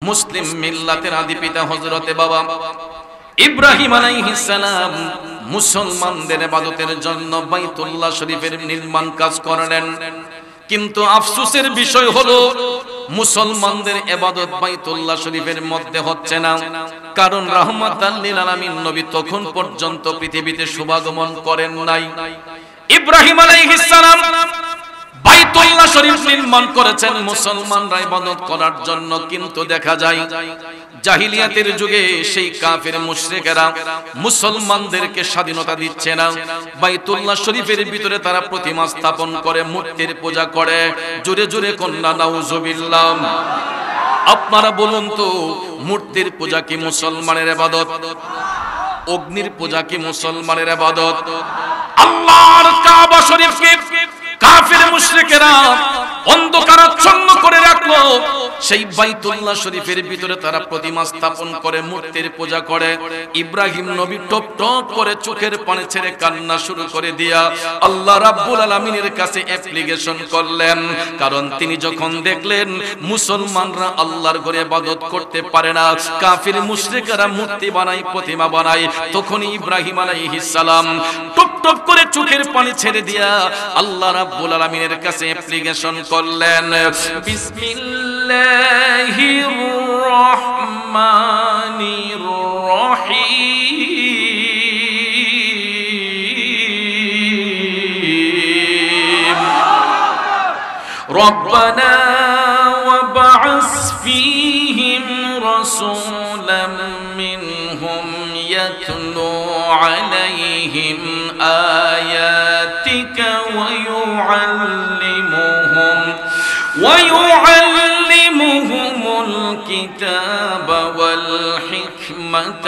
মুসলিম মিল্লাতের আদি পিতা হযরতে বাবা ইব্রাহিম আলাইহিস সালাম মুসলমানদের ইবাদতের জন্য বাইতুল্লাহ শরীফের নির্মাণ কাজ করলেন। কিন্তু আফসোসের বিষয় হলো মুসলমানদের ইবাদত বাইতুল্লাহ শরীফের মধ্যে হচ্ছে না, কারণ রাহমাতাল লিল আলামিন নবী তখন পর্যন্ত পৃথিবীতে শুভাগমন করেন নাই। ইব্রাহিম আলাইহিস সালাম বাইতুল্লাহ শরীফ নির্মাণ করেছেন মুসলমানরা ইবাদত করার জন্য, কিন্তু দেখা যায় জাহিলিয়াতের যুগে সেই কাফের মুশরিকেরা মুসলমানদেরকে স্বাধীনতা দিচ্ছে না। বাইতুল্লাহ শরীফের ভিতরে তারা প্রতিমা স্থাপন করে, মূর্তির পূজা করে। জোরে জোরে কন্যা নাউজুবিল্লাহ। আপনারা বলুন তো, মূর্তির পূজা কি মুসলমানের ইবাদত? অগ্নির পূজা কি মুসলমানের ইবাদত? আল্লাহর কাবা শরীফকে কাফের মুশরিকেরা অন্ধকারাচ্ছন্ন করে রাখলো। সেই বাইতুল্লাহ শরীফের ভিতরে তারা প্রতিমা স্থাপন করে, মূর্তির পূজা করে। ইব্রাহিম নবী টপ টপ করে চোখের পানি ছেড়ে কান্না শুরু করে দিয়া আল্লাহ রাব্বুল আলামিনের কাছে অ্যাপ্লিকেশন করলেন। কারণ তিনি যখন দেখলেন মুসলমানরা আল্লাহর ঘরে ইবাদত করতে পারে না, কাফির মুশরিকরা মূর্তি বানায়, প্রতিমা বানায়, তখন ইব্রাহিম আলাইহিস সালাম টপ টপ করে চোখের পানি ছেড়ে দিয়া আল্লাহ রাব্বুল আলামিনের কাছে অ্যাপ্লিকেশন করলেন। বিসমিল্লাহির রহমানির রহিম। রব্বানা ওয়াবআস ফীহিম রাসূলাম মিনহুম ইয়াতলু আলাইহিম আয়াতিকা ويعلمهم الكتاب والحكمة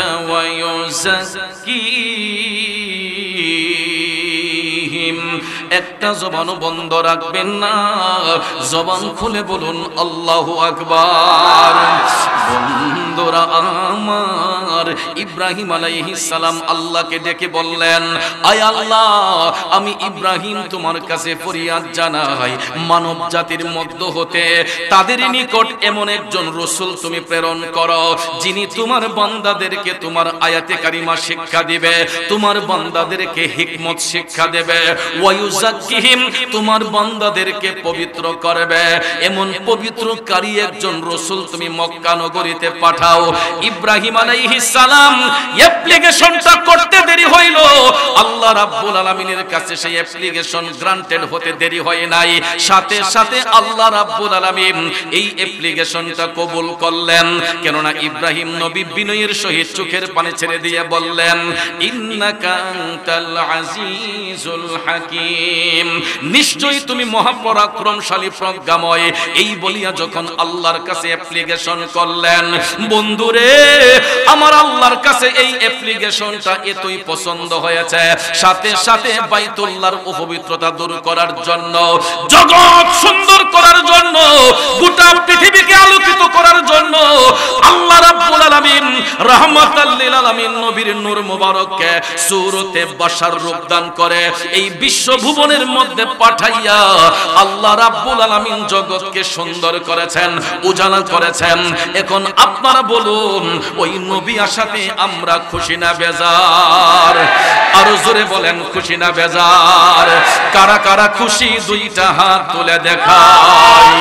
ويزكيهم। একটা জবানও বন্ধ রাখবেন না, জবান খুলে বলুন আল্লাহু আকবার। বন্ধুরা আমার, ইব্রাহিম আলাইহিস সালাম আল্লাহকে ডেকে বললেন, আয় আল্লাহ, আমি ইব্রাহিম তোমার কাছে ফরিয়াদ জানাই, মানব জাতির মধ্য হতে তাদের নিকট এমন একজন রাসূল তুমি প্রেরণ করো, যিনি তোমার বান্দাদেরকে তোমার আয়াতে কারিমা শিক্ষা দিবে, তোমার বান্দাদেরকে হিকমত শিক্ষা দেবে, ওয়ায়ুযাক্কিহিম, তোমার বান্দাদেরকে পবিত্র করবে। এমন পবিত্রকারী একজন রাসূল তুমি মক্কা নগরীতে পাঠাও। ইব্রাহিম আলাইহিস সালাম অ্যাপ্লিকেশনটা করতে দেরি হইল, আল্লাহ রাব্বুল আলামিনের কাছে সেই অ্যাপ্লিকেশন গ্রান্টেড হতে দেরি হয় নাই। সাথে সাথে আল্লাহ রাব্বুল আলামিন এই অ্যাপ্লিকেশনটা কবুল করলেন। কেননা ইব্রাহিম নবী বিনয়ের সহিত চোখের পানি ছেড়ে দিয়ে বললেন, ইন্নাকা আনতাল আজিজুল হাকীম, নিশ্চয়ই তুমি মহাপরাক্রমশালী প্রজ্ঞাময়। এই বলিয়া যখন আল্লাহর কাছে অ্যাপ্লিকেশন করলেন, বন্ধুরে আমার আল্লাহর কাছে এই অ্যাপ্লিকেশনটা এতই পছন্দ হয়েছে, সাথে সাথে বাইতুল্লাহর অপবিত্রতা দূর করার জন্য, জগৎ সুন্দর করার জন্য, গোটা পৃথিবীকে আলোকিত করার জন্য আল্লাহ রাব্বুল আলামিন রাহমাতাল লিল আলামিন নবীর নূর মুবারককে সূরতে বাশার রূপ দান করে এই বিশ্বভুবনের মধ্যে পাঠাইয়া আল্লাহ রাব্বুল আলামিন জগৎকে সুন্দর করেছেন, উজালা করেছেন। এখন আপনারা বলুন, ওই নবী আসাতে আমরা খুশি না বেজার? আরো জোরে বলেন, খুশি না বেজার? কারা কারা খুশি দুইটা হাত তুলে দেখাই।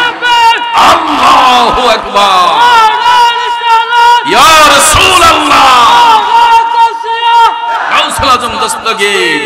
আল্লাহু আকবার। ইয়া রাসূলুল্লাহ, গাউসুল আজম দস্তগীর।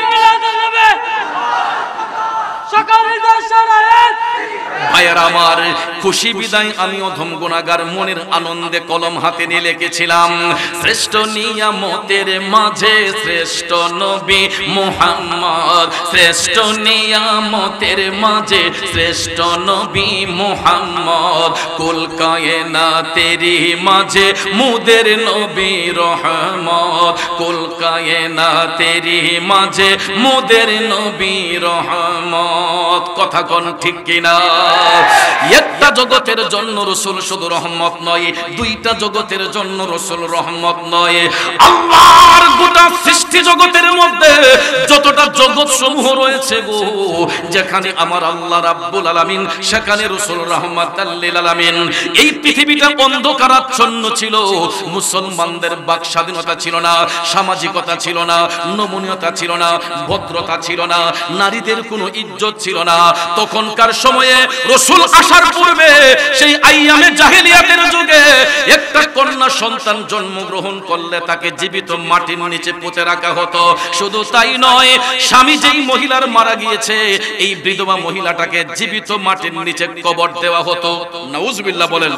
ভাইয়ার আমার, খুশি বিদায় আমি অধম গুনাহগার মনের আনন্দে কলম হাতে নিয়ে লিখেছিলাম, শ্রেষ্ঠ নিয়ামতের মাঝে শ্রেষ্ঠ নবী মুহাম্মদ, শ্রেষ্ঠ নিয়ামতের মাঝে শ্রেষ্ঠ নবী মুহাম্মদ, কুল কায়নাতেরই মাঝে মুদের নবী রহমত, কুল কায়নাতেরই মাঝে মুদের নবী রহমত। কথা কোন ঠিক কিনা? একটা জগতের জন্য রাসূল শুধু রহমত নয়, দুইটা জগতের জন্য রাসূল রহমত নয়, আল্লাহর গোটা সৃষ্টি জগতের মধ্যে যতটা জগৎ সমূহ রয়েছে গো, যেখানে আমার আল্লাহ রাব্বুল আলামিন সেখানে রাসূল রাহমাতাল লিল আলামিন। এই পৃথিবীটা অন্ধকারাচ্ছন্ন ছিল, মুসলমানদের বাক স্বাধীনতা ছিল না, সামাজিকতা ছিল না, নমনীয়তা ছিল না, ভদ্রতা ছিল না, নারীদের কোনো ইজ্জত ছিল না। তখনকার সময়ে রাসূল আসার পূর্বে সেই আইয়ামে জাহেলিয়াতের যুগে একটা কন্যা সন্তান জন্মগ্রহণ করলে তাকে জীবিত মাটির নিচে পুঁতে রাখা হতো। শুধু তাই নয়, স্বামী যেই মহিলার মারা গিয়েছে এই বিধবা মহিলাটাকে জীবিত মাটির নিচে কবর দেওয়া হতো। নাউজুবিল্লাহ বলেন।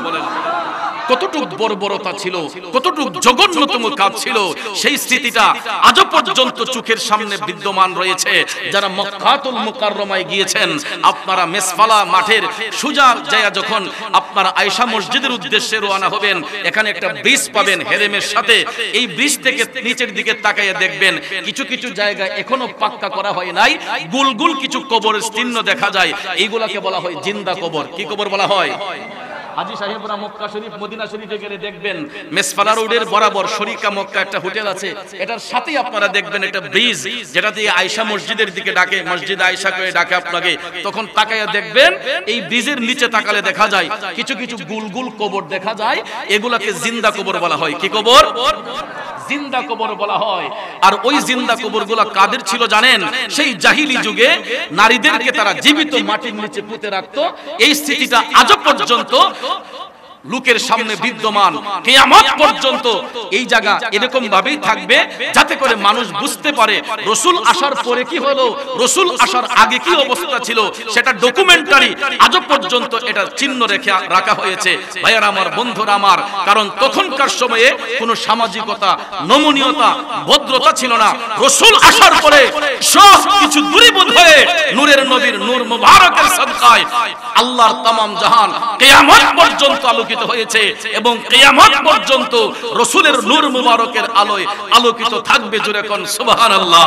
কতটুক বর্বরতা ছিল, কতটুক জঘন্যতম কাজ ছিল, সেই স্মৃতিটা আজও পর্যন্ত চোখের সামনে বিদ্যমান রয়েছে। যারা মক্কাতুল মুকাররমায় গিয়েছেন, আপনারা মেসফালা মাঠের সুজা জায়গা যখন আপনারা আয়েশা মসজিদের উদ্দেশ্যে রওনা হবেন, এখানে একটা ব্রিজ পাবেন হেরেমের সাথে। এই ব্রিজ থেকে নিচের দিকে তাকাইয়া দেখবেন কিছু কিছু জায়গায় এখনো পাক্কা করা হয় নাই, গুলগুল কিছু কবরের চিহ্ন দেখা যায়। এইগুলাকে বলা হয় জিন্দা কবর। কি কবর বলা হয়? হাজী সাহেবরা মক্কা শরীফ মদিনা শরীফে গেলে দেখবেন মেসফালা রোডের বরাবর শরিকা মক্কা একটা হোটেল আছে, এটার সাথেই আপনারা দেখবেন একটা ব্রিজ যেটা দিয়ে আয়েশা মসজিদের দিকে ডাকে, মসজিদ আয়েশা করে ডাকে আপনাকে। তখন তাকায়া দেখবেন এই ব্রিজের নিচে তাকালে দেখা যায় কিছু কিছু গুলগুল কবর দেখা যায়, এগুলাকে জিন্দা কবর বলা হয়। কি কবর? জিন্দা কবর বলা হয়। আর ওই জিন্দা কবরগুলো কাদের ছিল জানেন? সেই জাহিলি যুগে নারীদেরকে তারা জীবিত মাটির নিচে পুঁতে রাখতো। এই স্থিতিটা আজও পর্যন্ত লোকের সামনে বিদ্যমান, কিয়ামত পর্যন্ত এই জায়গা এরকম ভাবেই থাকবে, যাতে করে মানুষ বুঝতে পারে রাসূল আসার পরে কি হলো, রাসূল আসার আগে কি অবস্থা ছিল, সেটা ডকুমেন্টারি আজও পর্যন্ত এটা চিহ্ন রেখে রাখা হয়েছে। ভাইয়ারা আমার, বন্ধুরা আমার, কারণ তখনকার সময়ে কোনো সামাজিকতা, নমনীয়তা, ভদ্রতা ছিল না। রাসূল আসার পরে সব কিছু দূরীভূত হয়ে নূরের নবীর নূর মুবারকের সাদকায় আল্লাহর তামাম জাহান কিয়ামত পর্যন্ত আলোকিত হয়েছে এবং কিয়ামত পর্যন্ত রাসূলের নূর মুবারকের আলোয় আলোকিত থাকবে। জোরে কোন সুবহানাল্লাহ।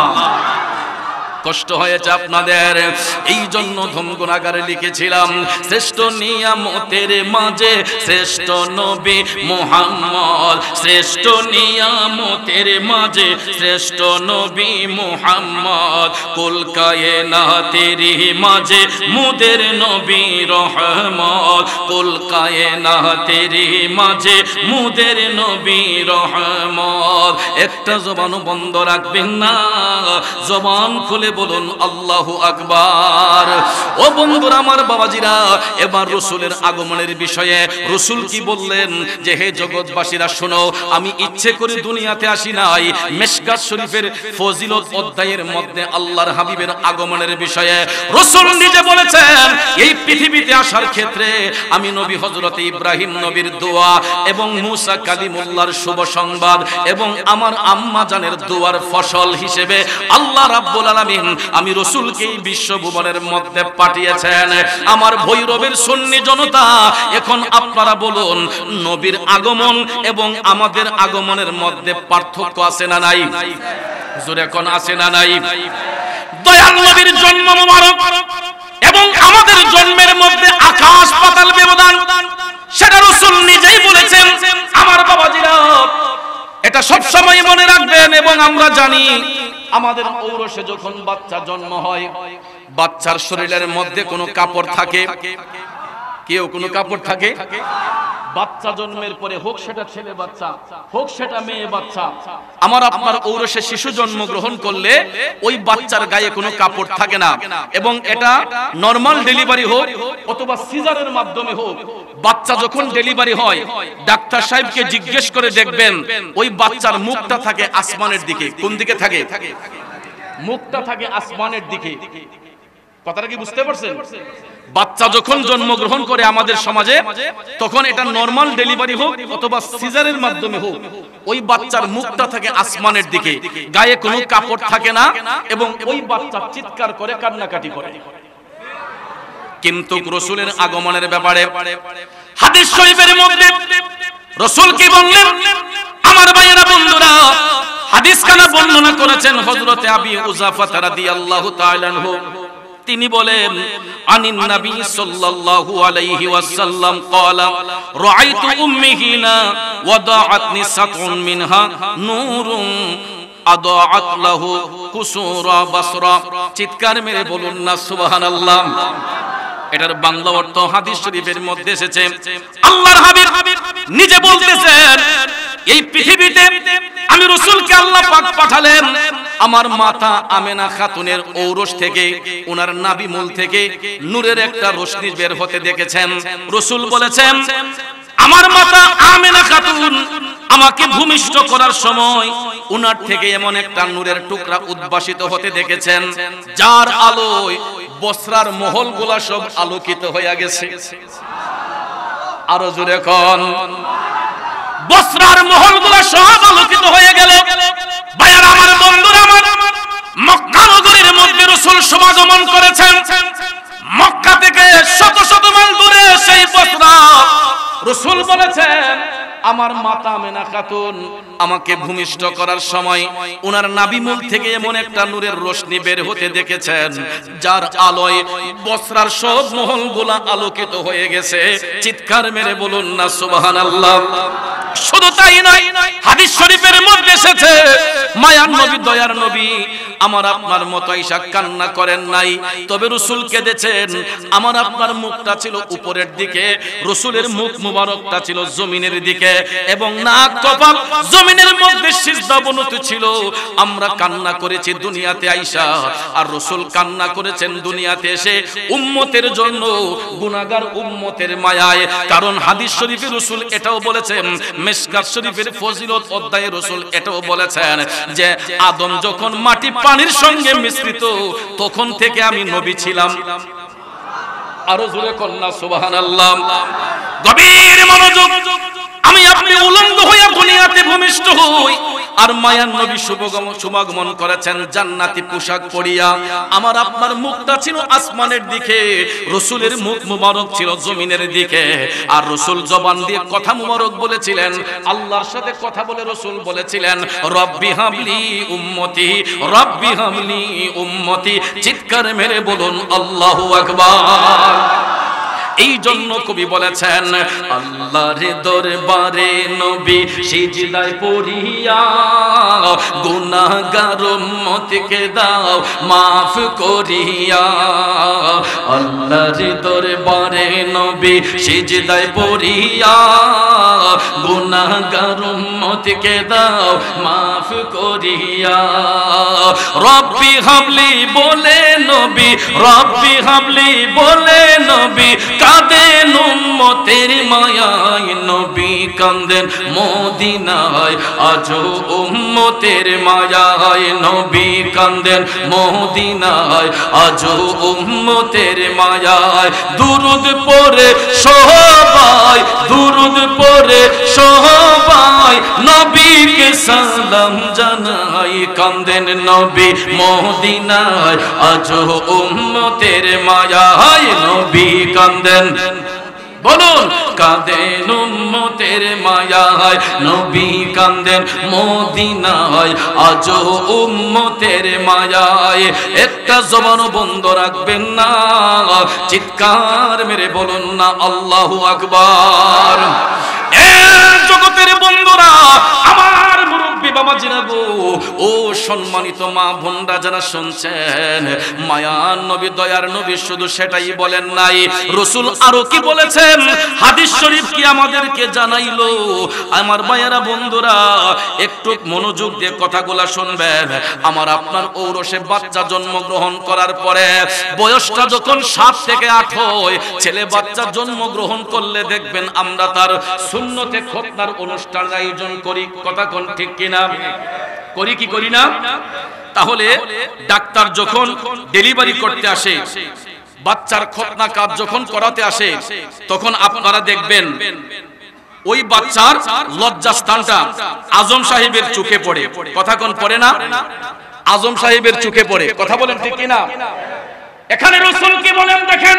কষ্ট হয়েছে আপনাদের, এই জন্য ধমগুনাগারে লিখেছিলাম, শ্রেষ্ঠ নিয়ামতের মাঝে শ্রেষ্ঠ নবী মুহাম্মদ, শ্রেষ্ঠ নিয়ামতের মাঝে শ্রেষ্ঠ নবী মুহাম্মদ, কুল কায়নাতেরই মাঝে মুদের নবী রহমত, কুল কায়নাতেরই মাঝে মুদের নবী রহমত। একটা জবান বন্ধ রাখবেন না, জবান খুলে বলুন আল্লাহু আকবার। ও বন্ধুরা আমার, বাবাজিরা, এবার রাসূলের আগমনের বিষয়ে রাসূল কি বললেন যে, হে জগৎবাসীরা শোনো, আমি ইচ্ছে করে দুনিয়াতে আসি নাই। মিশকাত শরীফের ফজিলত অধ্যায়ের মধ্যে আল্লাহর হাবিবের আগমনের বিষয়ে রাসূল নিজে বলেছেন, এই পৃথিবীতে আসার ক্ষেত্রে আমি নবী হযরত ইব্রাহিম নবীর দোয়া এবং মুসা কালিমুল্লাহর শুভ সংবাদ এবং আমার আম্মা জানের দোয়ার ফসল হিসেবে আল্লাহ রাব্বুল আলামিন আমি রাসূলকে এই বিশ্বভুবনের মধ্যে পাঠিয়েছেন। আমার ভৈরবের সুন্নি জনতা, এখন আপনারা বলুন, নবীর আগমন এবং আমাদের আগমনের মধ্যে পার্থক্য আছে না নাই? জোরে কোন আছে না নাই? দয়াল নবীর জন্ম মুবারক এবং আমাদের জন্মের মধ্যে আকাশ পাতাল ব্যবধান, সেটা রাসূল নিজেই বলেছেন। আমার বাবাজিরা, এটা সব সময় মনে রাখবেন। এবং আমরা জানি, আমাদের ঔরসে যখন বাচ্চা জন্ম হয়, বাচ্চার শরীরের মধ্যে কোনো কাপড় থাকে, কেউ কোনো কাপড় থাকে? বাচ্চা জন্মের পরে, হোক সেটা ছেলে বাচ্চা, হোক সেটা মেয়ে বাচ্চা, আমার আপনার ঔরসে শিশু জন্মগ্রহণ করলে ওই বাচ্চার গায়ে কোনো কাপড় থাকে না। এবং এটা নরমাল ডেলিভারি হোক অথবা সিজারের মাধ্যমে হোক, বাচ্চা যখন ডেলিভারি হয়, ডাক্তার সাহেবকে জিজ্ঞেস করে দেখবেন, ওই বাচ্চার মুখটা থাকে আসমানের দিকে। কোন দিকে থাকে? মুখটা থাকে আসমানের দিকে। কথাটা কি বুঝতে পারছেন? বাচ্চা যখন জন্মগ্রহণ করে আমাদের সমাজে, তখন এটা নরমাল ডেলিভারি হোক অথবা সিজারের মাধ্যমে হোক, ওই বাচ্চার মুখটা থাকে আসমানের দিকে, গায়ে কোনো কাপড় থাকে না এবং ওই বাচ্চা চিৎকার করে, কান্নাকাটি করে। কিন্তু রাসূলের আগমনের ব্যাপারে হাদিস শরীফের মধ্যে রাসূল কি বললেন? আমার ভাইয়েরা, বন্ধুরা, হাদিস খানা বর্ণনা করেছেন হযরতে আবি উযাফা রাদিয়াল্লাহু তাআলা আনহু। তিনি বলেন আনিন নবী সাল্লাল্লাহু আলাইহি ওয়াসাল্লাম ক্বালা রাআইতু উম্মিহিনা ওয়াদাআতনি সাতউন মিনহা নূরুন আদাআত লাহু কুসুরা বাসরা। চিৎকার মেরে বলুন না সুবহানাল্লাহ। এটার বাংলা অর্থ হাদিস শরীফের মধ্যে এসেছে। আল্লাহর হাবিব নিজে বলতেছেন এই পৃথিবীতে আমি রাসূলকে আল্লাহ পাক পাঠালেন আমার মাতা আমেনা খাতুনের ঔরস থেকে, ওনার নাভি মূল থেকে নূরের একটা রশ্মি বের হতে দেখেছেন। রাসূল বলেছেন আমার মাতা আমেনা খাতুন আমাকে ভূমিষ্ঠ করার সময় উনার থেকে এমন একটা নূরের টুকরা উদ্ভাসিত হতে দেখেছেন যার আলোয় বসরার মহলগুলা সব আলোকিত হয়ে গেছে। আরো জোরে কোন বসরার মহলগুলা সব আলোকিত হয়ে গেল। ভাইয়ারা আমার, বন্ধুরা আমার, মক্কা নগরীর মধ্যে রাসূল সমাগমন করেছেন। মক্কা থেকে শত শত মাইল দূরে সেই বসরা। রাসূল বলেছেন আমার মাতা আমেনা খাতুন আমাকে ভূমিষ্ঠ করার সময় ওনার নাভিমূল থেকে এমন একটা নূরের রশ্মি বের হতে দেখেছেন যার আলোয় বসরার সব মহলগুলা আলোকিত হয়ে গেছে। চিৎকার মেরে বলুন না সুবহানাল্লাহ। শুধু তাই নয়, হাদিস শরীফের মধ্যে এসেছে মায়ার নবী, দয়ার নবী আমার আপনার মতো আয়েশা কান্না করেন নাই, তবে রাসূল কেঁদেছেন। আমার আপনার মুখটা ছিল উপরের দিকে, রাসূলের মুখ মুবারকটা ছিল জমিনের দিকে, এবং নাক কপাল জমিনের মধ্যে সিজদা অবনত ছিল। আমরা কান্না করেছি দুনিয়াতে আয়েশা, আর রাসূল কান্না করেছেন দুনিয়াতে এসে উম্মতের জন্য, গুনাহগার উম্মতের মায়ায়। কারণ হাদিস শরীফে রাসূল এটাও বলেছেন, মিশকাত শরীফের ফজিলত অধ্যায়ে রাসূল এটাও বলেছেন যে আদম যখন মাটি পানির সঙ্গে মিশ্রিত তখন থেকে আমি নবী ছিলাম। আরো জোরে কন্যা সুবহানাল্লাহ। গভীর মনোযোগ। আমি আপনি উলঙ্গ হইয়া দুনিয়াতে ভূমিষ্ঠ হই, আর মায়ার নবী শুভাগমন করেছেন জান্নাতি পোশাক পরিয়া। আমার আপনার মুখটা ছিল আসমানের দিকে, রাসূলের মুখ মুবারক ছিল জমিনের দিকে। আর রাসূল জবান দিয়ে কথা মুবারক বলেছিলেন, আল্লাহর সাথে কথা বলে রাসূল বলেছিলেন রব্বি হাবলি উম্মতি, রব্বি হাবলি উম্মতি। চিৎকার মেরে বলুন আল্লাহু আকবার। এই জন্য কবি বলেছেন আল্লাহর দরবারে নবী সিজদায় পড়িয়া গুনাহগার উম্মতকে দাও মাফ করিয়া। আল্লাহর দরবারে নবী সিজদায় পড়িয়া গুনাহগার উম্মতকে দাও মাফ করিয়া। রব্বি হাবলি বলে নবী, রব্বি হাবলি বলে নবী কাঁদেন উম্মতের মায়ায়, নবী কাঁদেন মদিনায় আজো উম্মতের মায়ায়, নবী কাঁদেন মদিনায় আজো উম্মতের মায়ায়। দুরুদ পড়ে সবাই, দুরুদ পড়ে সবাই নবীকে সালাম জানাই, কাঁদেন নবী মদিনায় আজো উম্মতের মায়ায়, নবী কাঁদেন। বলুন কাঁদেন উম্মতের মায়ায়, নবী কাঁদেন মদিনায় আজো উম্মতের মায়ায়। একটা জবান বন্ধ রাখবেন না, চিৎকার মেরে বলুন না আল্লাহু আকবার। এ জগতের বন্ধুরা, আমার মুরব্বি বাবা জিনাগো, ও সম্মানিত মা বোনরা যারা শুনছেন, মায়ার নবী দয়ার নবী শুধু সেটাই বলেন নাই, রাসূল আরো কি বলেছেন হাদিস শরীফ কি আমাদেরকে জানাইলো। আমার মায়েরা বন্ধুরা একটু মনোযোগ দিয়ে কথাগুলা শুনবেন। আমার আপনার ঔরসে বাচ্চা জন্মগ্রহণ করার পরে বয়সটা যখন 7 থেকে 8 হয়, ছেলে বাচ্চা জন্মগ্রহণ করলে দেখবেন আমরা তার সুন্নতে খতনার অনুষ্ঠান আয়োজন করি। কথা কোন ঠিক কিনা? করি কি করি না? তাহলে ডাক্তার যখন ডেলিভারি করতে আসে, বাচ্চার খতনা কাজ যখন করাতে আসে, তখন আপনারা দেখবেন ওই বাচ্চার লজ্জাস্থানটা আজম সাহেবের চোখে পড়ে। কথা কোন পড়ে না? আজম সাহেবের চোখে পড়ে। কথা বলেন ঠিক কিনা? এখানে রাসূল কি বলেন দেখেন,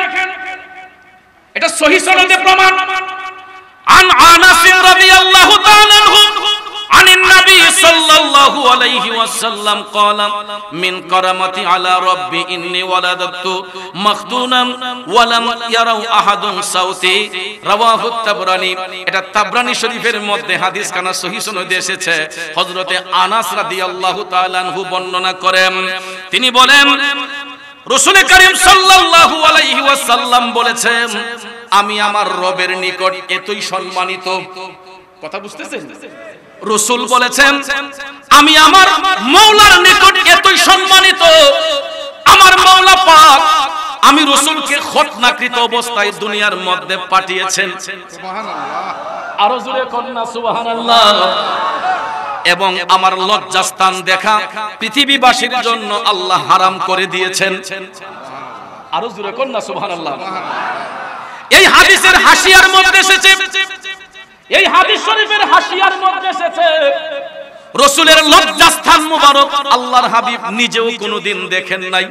এটা সহিহ সনদে প্রমাণ। আন আনাস রাদিয়াল্লাহু তাআলা আনহু আনিন নবী সাল্লাল্লাহু আলাইহি ওয়াসাল্লাম ক্বালা মিন কারামাতি আলা রাব্বি ইন্নী ওয়ালাদাতু মাখদুনাম ওয়া লাম ইয়ারাউ আহাদুন সাউতি রাওয়াহু তাবরানী। এটা তাবরানী শরীফের মধ্যে হাদিস খানা সহিহ সনদে এসেছে। হযরতে আনাস রাদিয়াল্লাহু তাআলা আনহু বর্ণনা করেন, তিনি বলেন রাসূল করিম সাল্লাল্লাহু আলাইহি ওয়াসাল্লাম বলেছেন, আমি আমার রবের নিকট এতই সম্মানিত। কথা বুঝতেছেন? রাসূল বলেছেন আমি আমার মাওলার নিকট এতই সম্মানিত, আমার মাওলা পাক আমি রাসূলকে খতনাকৃত অবস্থায় দুনিয়ার মধ্যে পাঠিয়েছেন। সুবহানাল্লাহ, আরো জোরে কন্না সুবহানাল্লাহ। এবং আমার লজ্জাস্থান দেখা পৃথিবীবাসীর জন্য আল্লাহ হারাম করে দিয়েছেন। আরো জোরে কন্না সুবহানাল্লাহ। এই হাদিসের হাসিয়ার মধ্যে এসেছে, এই হাদিস শরীফের হাসিয়ার মধ্যে এসেছে রাসূলের লজ্জাস্থান মুবারক আল্লাহর হাবিব নিজেও কোনোদিন দেখেন নাই।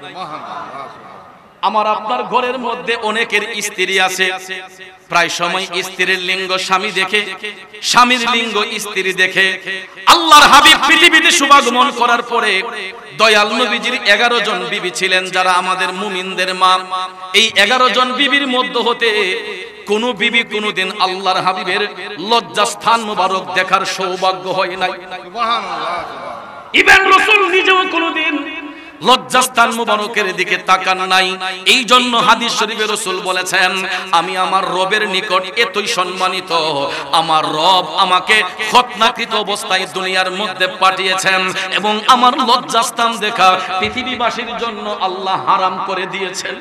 আমার আপনার ঘরের মধ্যে অনেকের স্ত্রী আছে, প্রায় সময় স্ত্রীর লিঙ্গ স্বামী দেখে, স্বামীর লিঙ্গ স্ত্রী দেখে। আল্লাহর হাবিব পৃথিবীতে শুভাগমন করার পরে দয়াল নবীজির 11 জন বিবি ছিলেন যারা আমাদের মুমিনদের মা। এই 11 জন বিবির মধ্য হতে কোন বিবি কোনদিন আল্লাহর হাবিবের লজ্জাস্থান মুবারক দেখার সৌভাগ্য হয় নাই। সুবহানাল্লাহ। ইবন রাসূল নিজেও কোনদিন লজ্জাস্থান মুবারকের দিকে তাকান নাই। এই জন্য হাদিস শরীফে রাসূল বলেছেন আমি আমার রবের নিকট এতই সম্মানিত, আমার রব আমাকে খতনাকৃত অবস্থায় দুনিয়ার মধ্যে পাঠিয়েছেন এবং আমার লজ্জাস্থান দেখা পৃথিবীবাসীর জন্য আল্লাহ হারাম করে দিয়েছেন।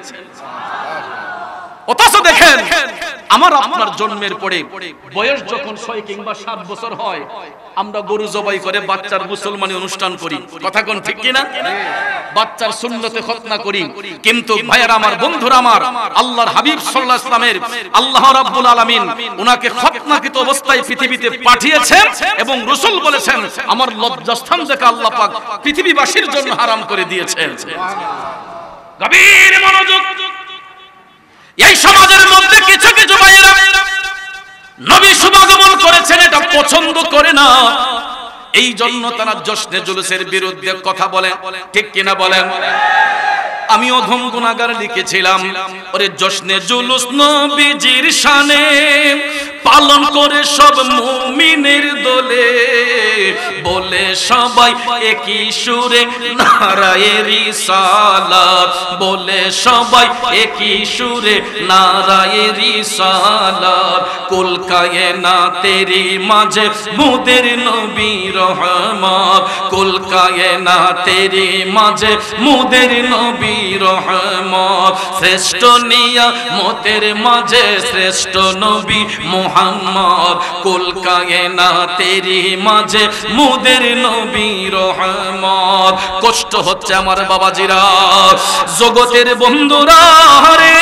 অথচ দেখেন আমার আপনার জন্মের পরে বয়স যখন 6 কিংবা 7 বছর হয় আমরা গরু জবাই করে বাচ্চার মুসলমানি অনুষ্ঠান করি। কথা কোন ঠিক কিনা? বাচ্চার সুন্নতে খতনা করি। কিন্তু ভাইয়েরা আমার, বন্ধুরা আমার, আল্লাহর হাবিব সাল্লাল্লাহু আলাইহি ওয়াসাল্লামের আল্লাহ রাব্বুল আলামিন উনাকে খতনাকৃত অবস্থায় পৃথিবীতে পাঠিয়েছেন এবং রাসূল বলেছেন আমার লজ্জাস্থান দেখা আল্লাহ পাক পৃথিবীবাসীর জন্য হারাম করে দিয়েছেন। গভীর মনোযোগ। এই সমাজের মধ্যে কিছু কিছু ভাইয়েরা নবী শুভাগমন করেছেন এটা পছন্দ করে না, এই জন্য তারা জশ্নে জুলুসের বিরুদ্ধে কথা বলে। ঠিক কিনা বলেন? আমি অধম গুনাহগার লিখেছিলাম, ওরে জশ্নে জুলুস নবীজির শানে পালন করে সব মুমিনের দোলে, বলে সবাই একই সুরে নারায়ে রিসালাত, বলে সবাই একই সুরে নারায়ে রিসালাত। কুল কায়নাতেরই মাঝে মুদের নবী রহমত, কুল কায়নাতেরই মাঝে মুদের নবী রহমত। শ্রেষ্ঠ নিয়ামতের মাঝে শ্রেষ্ঠ নবী মুহাম্মদ, কুল কায়নাতেরই মাঝে মুদের নবী রহমত। কষ্ট হচ্ছে আমার বাবাজিরা, জগতের বন্ধুরা রে,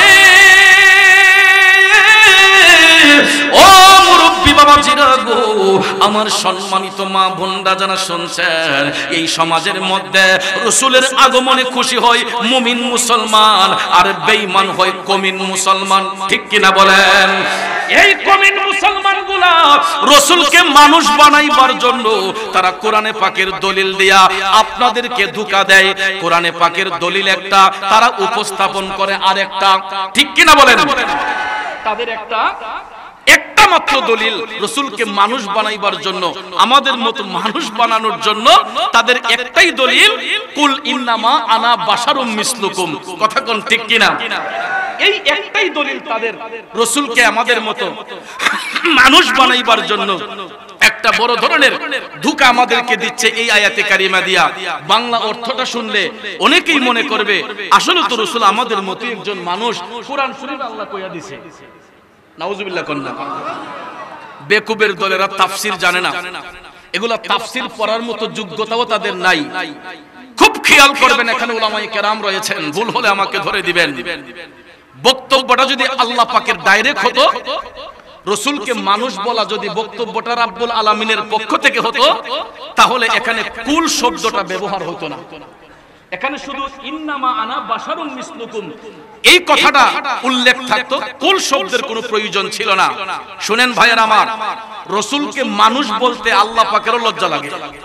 ও মুরব্বী বাবাজিরা গো, আমার সম্মানিত মা বোনরা যারা শুনছেন, এই সমাজের মধ্যে রাসূলের আগমনে খুশি হয় মুমিন মুসলমান আর বেঈমান হয় কমিন মুসলমান। ঠিক কিনা বলেন? এই কমিন মুসলমানগুলা রাসূলকে মানুষ বানাইবার জন্য তারা কোরআনে পাকের দলিল দিয়া আপনাদেরকে ধোঁকা দেয়। কোরআনে পাকের দলিল একটা, তারা উপস্থাপন করে আরেকটা। ঠিক কিনা বলেন? তাদের একটা মাত্র দলিল রাসূলকে মানুষ বানাইবার জন্য, আমাদের মতো মানুষ বানানোর জন্য তাদের একটাই দলিল, কুল ইন্নামা আনা বাশারুম মিসলুকুম। কথা কোন ঠিক কিনা? এই একটাই দলিল তাদের রাসূলকে আমাদের মতো মানুষ বানাইবার জন্য একটা বড় ধরনের ধোঁকা আমাদেরকে দিচ্ছে এই আয়াতে কারিমা দিয়া। বাংলা অর্থটা শুনলে অনেকেই মনে করবে আসলে তো রাসূল আমাদের মতো একজন মানুষ, কোরআন শরীফে আল্লাহ কইয়া দিয়েছে। নাউজুবিল্লাহ কন্না। বেকুবের দলেরা তাফসীর জানে না, এগুলা তাফসীর পড়ার মতো যোগ্যতাও তাদের নাই। খুব খেয়াল করবেন, এখানে উলামায়ে কেরাম রয়েছেন, ভুল হলে আমাকে ধরে দিবেন। বক্তব্যটা যদি আল্লাহ পাকের ডাইরেক্ট হতো, রাসূলকে মানুষ বলা যদি বক্তব্যটা রাব্বুল আলামিনের পক্ষ থেকে হতো, তাহলে এখানে কুল শব্দটা ব্যবহার হতো না। এখানে শুধু ইন্নামা আনা বাশারুম মিসলুকুম এই কথাটা উল্লেখ থাকতো, কুল শব্দের কোনো প্রয়োজন ছিল না। শুনেন ভাইয়েরা আমার, রসুলকে মানুষ বলতে আল্লাহ পাকেরও লজ্জা লাগে।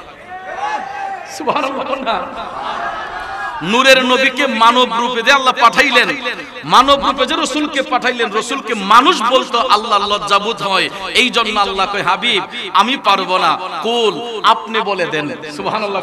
সুবহানাল্লাহ। নূরের নবীকে মানব রূপে দিয়ে আল্লাহ পাঠাইলেন, মানব রূপে যে রসুলকে পাঠাইলেন, রসুলকে মানুষ বলতো আল্লাহ লজ্জাবোধ হয়। এই জন্য আল্লাহ কয়, হাবিব আমি পারবো না, কুল আপনি বলে দেন। সুবহানাল্লাহ।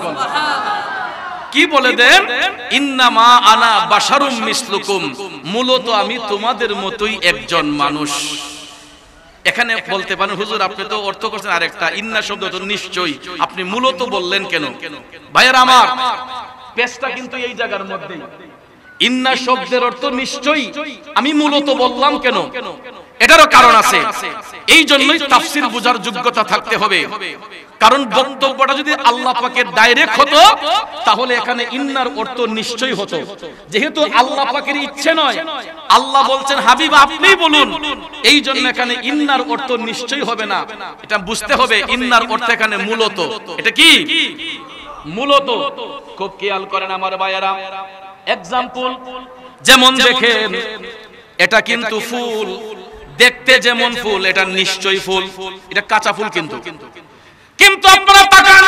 কি বলে দেন? ইন্নামা আনা বাশারুম মিসলুকুম, মূলত আমি তোমাদের মতোই একজন মানুষ। এখানে বলতে পারেন হুজুর আপনি তো অর্থ করছেন আরেকটা, ইন্না শব্দ তো নিশ্চয়ই, আপনি মূলত বললেন কেন? ভাইয়েরা আমার, পেশটা কিন্তু এই জায়গার মধ্যেই। ইন্না শব্দের অর্থ নিশ্চয়ই, আমি মূলত বললাম কেন? এটারও কারণ আছে। এই জন্যই তাফসীর বোঝার যোগ্যতা থাকতে হবে। কারণ বক্তব্যটা যদি আল্লাহ পাকের ডাইরেক্ট হতো তাহলে এখানে ইন্নার অর্থ নিশ্চয়ই হতো। যেহেতু আল্লাহ পাকের ইচ্ছে নয়, আল্লাহ বলছেন হাবিব আপনিই বলুন, এই জন্য এখানে ইন্নার অর্থ নিশ্চয়ই হবে না। এটা বুঝতে হবে ইন্নার অর্থ এখানে মূলত। এটা কি মূলত? খুব খেয়াল করেন আমার ভাইয়েরা। এক্সাম্পল যেমন দেখেন, এটা কিন্তু ফুল, দেখতে যেমন ফুল, এটা নিশ্চয়ই ফুল, এটা কাঁচা ফুল কিন্তু। কিন্তু আপনারা তাকান,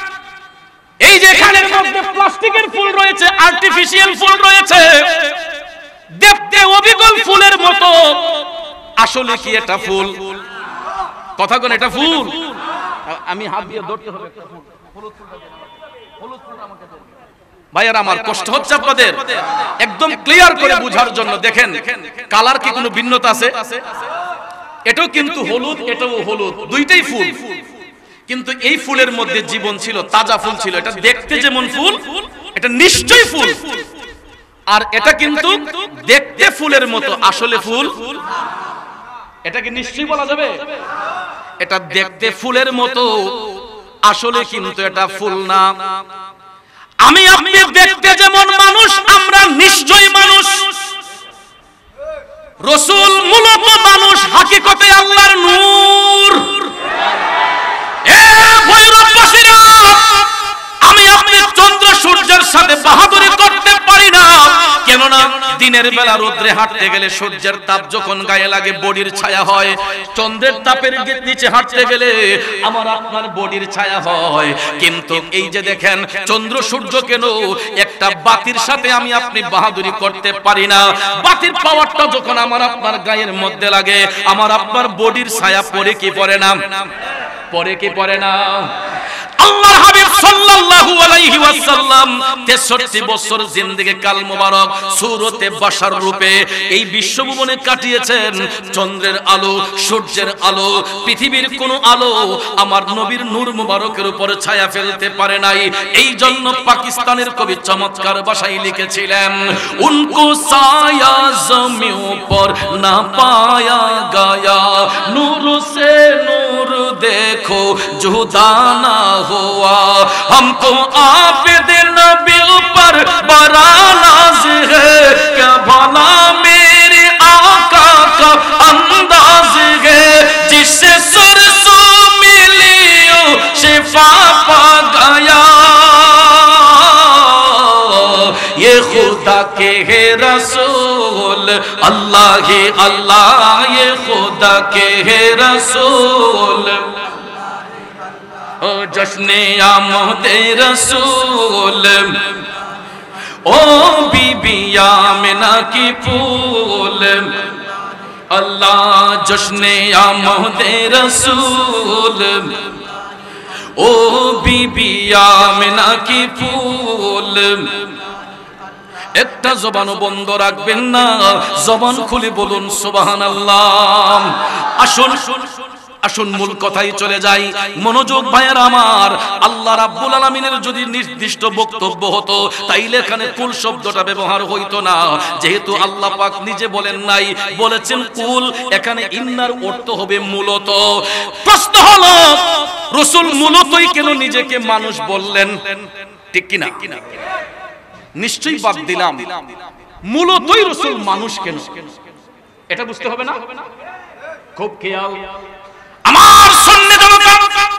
এই যে এখানের মধ্যে প্লাস্টিকের ফুল রয়েছে, আর্টিফিশিয়াল ফুল রয়েছে, দেখতে অবিকল ফুলের মতো, আসলে কি এটা ফুল? কথা কোন এটা ফুল? আমি হাত দিয়ে ধরতে হবে একটা ফুল, হলুদ ফুলটা দেন, হলুদ ফুলটা আমাকে দেন। ভাইয়ার আমার, কষ্ট হচ্ছে আপনাদের একদম ক্লিয়ার করে বোঝার জন্য। দেখেন কালার কি কোনো ভিন্নতা আছে? এটাও কিন্তু হলুদ, এটাও হলুদ, দুইটাই ফুল। কিন্তু এই ফুলের মধ্যে জীবন ছিল, তাজা ফুল ছিল। এটা দেখতে যেমন ফুল, এটা নিশ্চয়ই ফুল। আর এটা কিন্তু দেখতে ফুলের মতো, আসলে ফুল। এটাকে নিশ্চয়ই বলা যাবে? এটা দেখতে ফুলের মতো, আসলে কিন্তু এটা ফুল না। আমি আপনি দেখতে যেমন মানুষ, আমরা নিশ্চয়ই মানুষ। রাসূল মূলত মানুষ, হাকিকতে আল্লাহর নূর। আমি আপনি চন্দ্র সূর্যের সাথে বাহাদুরি করতে পারি না, কেননা দিনের বেলা রোদ্রে হাঁটতে গেলে সূর্যের তাপ যখন গায়ে লাগে বডির ছায়া হয়, চন্দ্রের তাপের নিচে হাঁটতে গেলে আমার আপনার বডির ছায়া হয়। কিন্তু এই যে দেখেন চন্দ্র সূর্য কেন একটা বাতির সাথে আমি আপনি বাহাদুরি করতে পারি না। বাতির পাওয়ারটা যখন আমার আপনার গায়ের মধ্যে লাগে, আমার আপনার বডির ছায়া পড়ে কি পড়ে না? পড়ে কি পড়ে না? আল্লাহর হাবিব সাল্লাল্লাহু আলাইহি ওয়াসাল্লাম 63 বছর জিন্দেগি কাল মোবারক সূরতে বাশার রূপে এই বিশ্বভুবনে কাটিয়েছেন। চন্দ্রের আলো, সূর্যের আলো, পৃথিবীর কোনো আলো আমার নবীর নূর মুবারকের উপরে ছায়া ফেলতে পারে নাই। এই জন্য পাকিস্তানের কবি চমৎকার ভাষায় লিখেছিলেন, উनको साया ज़मीं पर ना पाया गया, नूर से नूर देखो जुदा ना हुआ, हमको आबिद नबी पर बड़ा नाज है, क्या भला मेरे आका का अंदाज है, जिससे सरसों मिलियो शिफा पा गया, ये खुदा के है रसूल, अल्लाह ही अल्लाह, ये खुदा के है रसूल, ओ जश्ने आमदे रसूल, ओ बीबी आमिना की फूल, अल्लाह जश्ने आमदे रसूल, ओ बीबी आमिना की फूल। একটা জবানও বন্ধ রাখবেন না, জবান খুলে বলুন সুবহানাল্লাহ। আসুন আসুন মূল কথাই চলে যাই, মনোযোগ ভাইয়েরা আমার। আল্লাহ রাব্বুল আলামিনের যদি নির্দিষ্ট বক্তব্য হতো তাইলে এখানে কুল শব্দটা ব্যবহার হইতো না। যেহেতু আল্লাহ পাক নিজে বলেন নাই, বলেছেন কুল, এখানে ইন্নার অর্থ হবে মূলত। প্রশ্ন হলো রাসূল মূলতই কেন নিজেকে মানুষ বললেন? ঠিক কি না? নিশ্চয়ই বাদ দিলাম, মূলতই রাসূল মানুষ কেন এটা বুঝতে হবে না? খুব খেয়াল আমার সুন্নি জনতা,